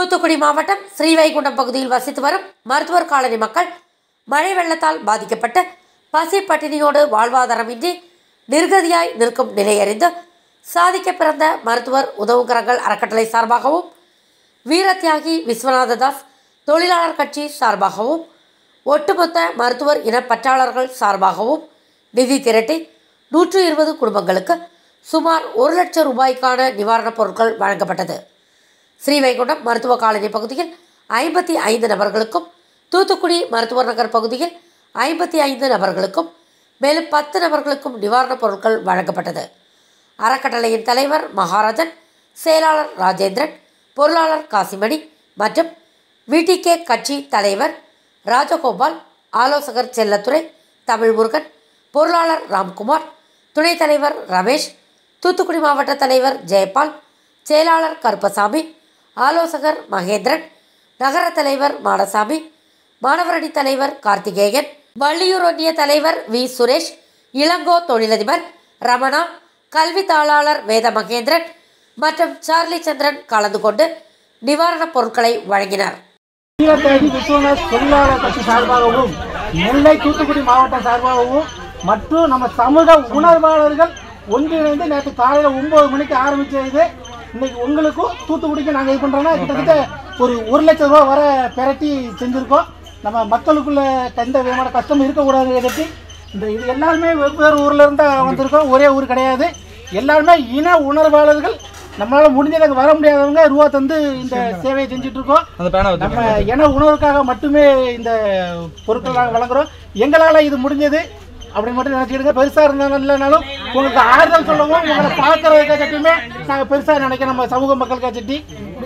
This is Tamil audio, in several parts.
தூத்துக்குடி மாவட்டம் ஸ்ரீவைகுண்டம் பகுதியில் வசித்து வரும் மருத்துவர் காலனி மக்கள் மழை வெள்ளத்தால் பாதிக்கப்பட்டு பசி பட்டினியோடு வாழ்வாதாரமின்றி நிர்கதியாய் நிற்கும் நிலையறிந்து சாதிக்க பிறந்த மருத்துவர் உதவுகரங்கள் அறக்கட்டளை சார்பாகவும் வீரத்தியாகி விஸ்வநாததாஸ் தொழிலாளர் கட்சி சார்பாகவும் ஒட்டுமொத்த மருத்துவர் இன பற்றாளர்கள் சார்பாகவும் நிதி திரட்டி 120 குடும்பங்களுக்கு சுமார் 1 லட்சம் ரூபாய்க்கான நிவாரணப் பொருட்கள் வழங்கப்பட்டது. ஸ்ரீவைகுண்டம் மருத்துவ காலனி பகுதியில் 55 நபர்களுக்கும், தூத்துக்குடி மருத்துவர் நகர் பகுதியில் 55 நபர்களுக்கும், மேலும் 10 நபர்களுக்கும் நிவாரணப் பொருட்கள் வழங்கப்பட்டது. அறக்கட்டளையின் தலைவர் மகாராஜன், செயலாளர் ராஜேந்திரன், பொருளாளர் காசிமணி மற்றும் விடிகே கட்சி தலைவர் ராஜகோபால், ஆலோசகர் செல்லத்துறை, தமிழ்முருகன், பொருளாளர் ராம்குமார், துணைத் தலைவர் ரமேஷ், தூத்துக்குடி மாவட்ட தலைவர் ஜெயபால், செயலாளர் கருப்பசாமி, ஆலோசகர் மகேந்திரன், நகர தலைவர் மாடசாமி, மாணவரணி தலைவர் கார்த்திகேயன், வள்ளியூர் ஒன்றிய தலைவர் வி சுரேஷ், இளங்கோ தொழிலதிபர் ரமணா, கல்வி தாளாளர் வேத மகேந்திரன் மற்றும் சார்லி சந்திரன் கலந்து கொண்டு நிவாரணப் பொருட்களை வழங்கினர். தொழிலாளர் கட்சி சார்பாகவும் நெல்லை தூத்துக்குடி மாவட்ட சார்பாகவும் மற்றும் நம்ம சமூக உணர்வாளர்கள் ஒன்றிணைந்து நேற்று காலையில் 9 மணிக்கு ஆரம்பிச்சது. இன்னைக்கு உங்களுக்கும் தூத்துக்குடிக்கும் நாங்கள் இது பண்ணுறோன்னா கிட்டத்தட்ட ஒரு 1 லட்சம் ரூபா வர பெரட்டி செஞ்சுருக்கோம். நம்ம மக்களுக்குள்ள எந்த விதமான கஷ்டமும் இருக்கக்கூடாது எதிர்த்து இது எல்லாருமே வெவ்வேறு ஊரில் இருந்து வந்திருக்கோம். ஒரே ஊர் கிடையாது. எல்லாருமே இன உணர்வாளர்கள். நம்மளால முடிஞ்சது அங்கே வர முடியாதவங்க ரூபா தந்து இந்த சேவையை செஞ்சுட்டு இருக்கோம். நம்ம இன உணர்வுக்காக மட்டுமே இந்த பொருட்கள் நாங்கள் வழங்குறோம். எங்களால் இது முடிஞ்சது அப்படின்னு மட்டும் நினச்சிக்கிடுங்க. பெருசாக இருந்தாலும் இல்லைனாலும் உங்களுக்கு ஆறுதல் சொல்லவும் உங்களை பார்க்கறதுக்காக சட்டியுமே நாங்கள் பெருசாக நினைக்கிறோம். நம்ம சமூக மக்களுக்காக சட்டி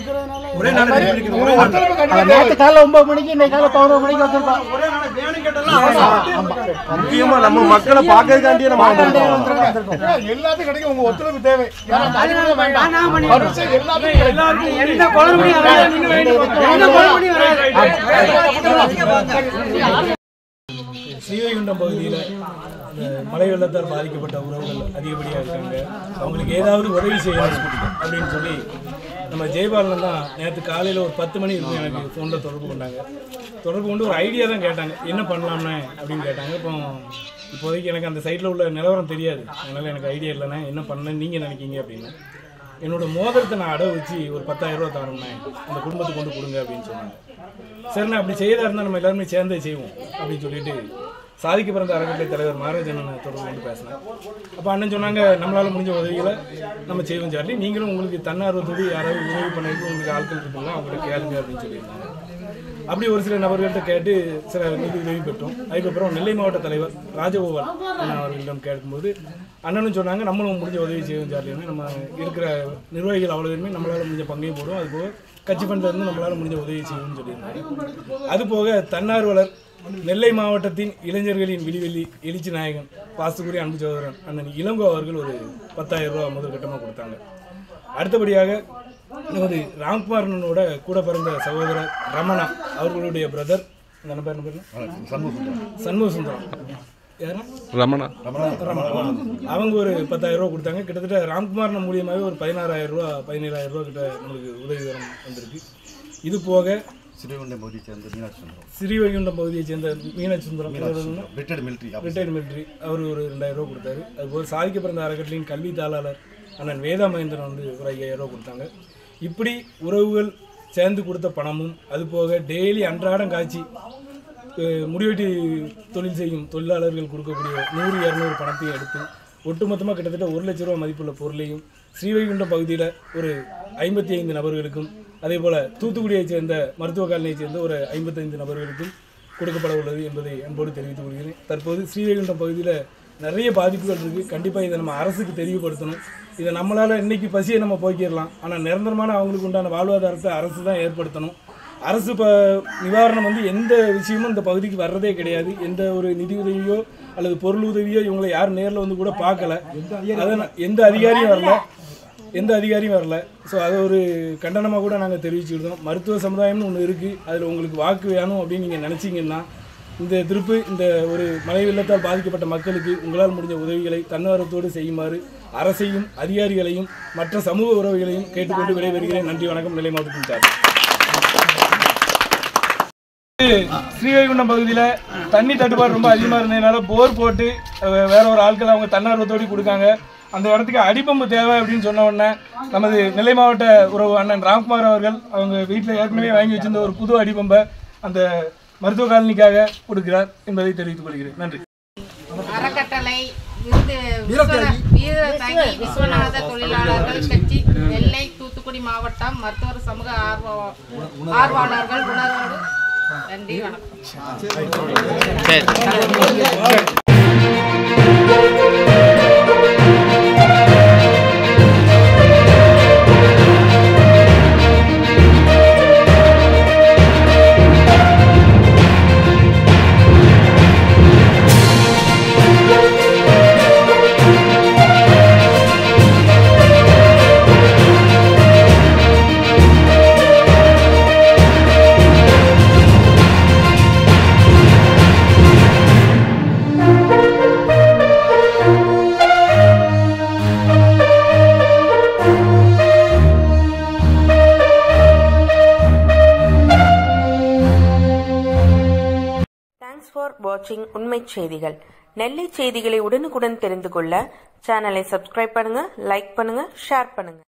நேற்று காலையில் 9 மணிக்கு இன்னைக்கு காலை 11 மணிக்கு வந்திருக்கோம். முக்கியமா நம்ம மக்களை பார்க்கறதுக்காண்டியே நம்ம எல்லாத்துக்கும் கிடைக்கும். உங்க ஒத்துழைப்பு தேவை. ஸ்ரீவைகுண்டம் பகுதியில் மழை வெள்ளத்தால் பாதிக்கப்பட்ட உறவுகள் அதிகப்படியாக இருக்காங்க. அவங்களுக்கு ஏதாவது உதவி செய்யணும் அப்படின்னு சொல்லி நம்ம ஜெயபாலன் தான் நேற்று காலையில் ஒரு 10 மணி இருக்கும் எனக்கு ஃபோனில் தொடர்பு கொண்டு ஒரு ஐடியா தான் கேட்டாங்க, என்ன பண்ணலாம்னே அப்படின்னு கேட்டாங்க. இப்போதைக்கு எனக்கு அந்த சைட்டில் உள்ள நிலவரம் தெரியாது, அதனால் எனக்கு ஐடியா இல்லைண்ணே, என்ன பண்ணேன்னு நீங்கள் நினைக்கிங்க அப்படின்னு. என்னோடய மோதிரத்தை நான் அடை வச்சு ஒரு 10,000 ரூபா தரேன்னே, அந்த குடும்பத்துக்கு கொண்டு கொடுங்க அப்படின்னு சொன்னாங்க. சரிண்ணா, அப்படி செய்யறதா இருந்தால் நம்ம எல்லாருமே சேர்ந்தே செய்வோம் அப்படின்னு சொல்லிட்டு சாதிக்க பிறந்த அறக்கட்டளை தலைவர் மகாராஜன் தொடர்பு கொண்டு பேசினேன். அப்போ அண்ணன் சொன்னாங்க, நம்மளால் முடிஞ்ச உதவிகளை நம்ம செய்வோம் சார்லி, நீங்களும் உங்களுக்கு தன்னார்வத்தோடு யாராவது உதவி பண்ணிட்டு உங்களுக்கு ஆட்கள் இருப்பாங்க, அவங்களுக்கு கேளுங்க அப்படின்னு சொல்லியிருந்தாங்க. அப்படி ஒரு சில நபர்கள்ட்ட கேட்டு சில நிதி உதவி பெற்றோம். அதுக்கப்புறம் நெல்லை மாவட்ட தலைவர் ராஜகோபால் அண்ணன் அவர்களிடம் கேட்கும்போது அண்ணனும் சொன்னாங்க, நம்மளும் முடிஞ்ச உதவி செய்வோம் சார்லின்னு. நம்ம இருக்கிற நிர்வாகிகள் அவ்வளோ பேருமே நம்மளால் முடிஞ்ச பங்கையும் போடுவோம், அதுபோக கட்சி ஃபண்ட்லேருந்து நம்மளால் முடிஞ்ச உதவி செய்யணும்னு சொல்லியிருந்தாங்க. அதுபோக தன்னார்வலர் நெல்லை மாவட்டத்தின் இளைஞர்களின் விழிவெளி எழுச்சி நாயகன் பாசுகுரி அன்பு சகோதரன் அண்ணன் இளங்கோ அவர்கள் ஒரு 10,000 ரூபா முதல் கட்டமாக கொடுத்தாங்க. அடுத்தபடியாக நமது ராம்குமாரனோட கூட பிறந்த சகோதரர் ரமணா அவர்களுடைய பிரதர், அந்த பேர் சண்முக சுந்தரம், ரமணா அவங்க ஒரு 10,000 ரூபா கொடுத்தாங்க. கிட்டத்தட்ட ராம்குமாரன் மூலியமாகவே ஒரு 16,000 ரூபா 17,000 ரூபா கிட்ட நம்மளுக்கு உதவி தரம் வந்திருக்கு. இது போக ஸ்ரீவைகுண்டம் பகுதியை சேர்ந்த மீனாட்சி சுந்தரம் ரிட்டையர்டு மிலிட்ரி அவர் ஒரு 2,000 ரூபா கொடுத்தாரு. அதுபோல் சாதிக்க பிறந்த அறக்கட்டளையின் கல்வி தாளாளர் அண்ணன் வேதா மகேந்திரன் வந்து ஒரு 5,000 ரூபா கொடுத்தாங்க. இப்படி உறவுகள் சேர்ந்து கொடுத்த பணமும், அது போக டெய்லி அன்றாடம் காய்ச்சி முடிவெட்டி தொழில் செய்யும் தொழிலாளர்கள் கொடுக்கக்கூடிய 100-200 பணத்தையும் எடுத்து ஒட்டுமொத்தமாக கிட்டத்தட்ட 1 லட்ச ரூபா மதிப்புள்ள பொருளையும் ஸ்ரீவைகுண்டம் பகுதியில் ஒரு 55 நபர்களுக்கும், அதே போல் தூத்துக்குடியைச் சேர்ந்த மருத்துவ காலனியைச் சேர்ந்த ஒரு 55 நபர்களுக்கும் கொடுக்கப்பட உள்ளது என்பதை அன்போடு தெரிவித்துக் கொள்கிறேன். தற்போது ஸ்ரீவைகுண்டம் பகுதியில் நிறைய பாதிப்புகள் இருக்குது. கண்டிப்பாக இதை நம்ம அரசுக்கு தெரியப்படுத்தணும். இதை நம்மளால் இன்றைக்கி பசியை நம்ம போக்கிடலாம், ஆனால் நிரந்தரமான அவங்களுக்கு உண்டான வாழ்வாதாரத்தை அரசு தான் ஏற்படுத்தணும். அரசு நிவாரணம் வந்து எந்த விஷயமும் இந்த பகுதிக்கு வர்றதே கிடையாது. எந்த ஒரு நிதி உதவியோ அல்லது பொருள் உதவியோ இவங்களை யாரும் நேரில் வந்து கூட பார்க்கல. அதை எந்த அதிகாரியும் வரல. ஸோ அதை ஒரு கண்டனமாக கூட நாங்கள் தெரிவிச்சுக்கிட்டோம். மருத்துவ சமுதாயம்னு ஒன்று இருக்குது, அதில் உங்களுக்கு வாக்கு வேணும் அப்படின்னு நீங்கள் நினச்சிங்கன்னா இந்த ஒரு மழை வெள்ளத்தால் பாதிக்கப்பட்ட மக்களுக்கு உங்களால் முடிஞ்ச உதவிகளை தன்னார்வத்தோடு செய்யுமாறு அரசையும் அதிகாரிகளையும் மற்ற சமூக உறவுகளையும் கேட்டுக்கொண்டு விடைபெறுகிறேன். நன்றி, வணக்கம். நெல்லை மாவட்டத்தின் சார். ஸ்ரீவைகுண்டம் பகுதியில் தண்ணி தட்டுப்பாடு ரொம்ப அதிகமாக இருந்ததுனால போர் போட்டு வேற ஒரு ஆட்கள் அவங்க தன்னார்வத்தோடு கொடுக்காங்க. அந்த இடத்துக்கு அடிப்பம்பு தேவை அப்படின்னு சொன்ன உடனே நமது நெல்லை மாவட்ட உறவு அண்ணன் ராம்குமார் அவர்கள் அவங்க வீட்டில் ஏற்கனவே வாங்கி வச்சிருந்த ஒரு புது அடிப்பம்பை அந்த மருத்துவ காலனிக்காக கொடுக்கிறார் என்பதை தெரிவித்துக் கொள்கிறேன். நன்றி. அறக்கட்டளை விஸ்வநாத தொழிலாளர்கள் கட்சி நெல்லை தூத்துக்குடி மாவட்டம் மருத்துவர் சமூக ஆர்வலர்கள் உணர்வோடு நன்றி, வணக்கம். ஃபார் வாட்சிங் உண்மை செய்திகள். நெல்லை செய்திகளை உடனுக்குடன் தெரிந்து கொள்ள சேனலை சப்ஸ்கிரைப் பண்ணுங்க, லைக் பண்ணுங்க, ஷேர் பண்ணுங்க.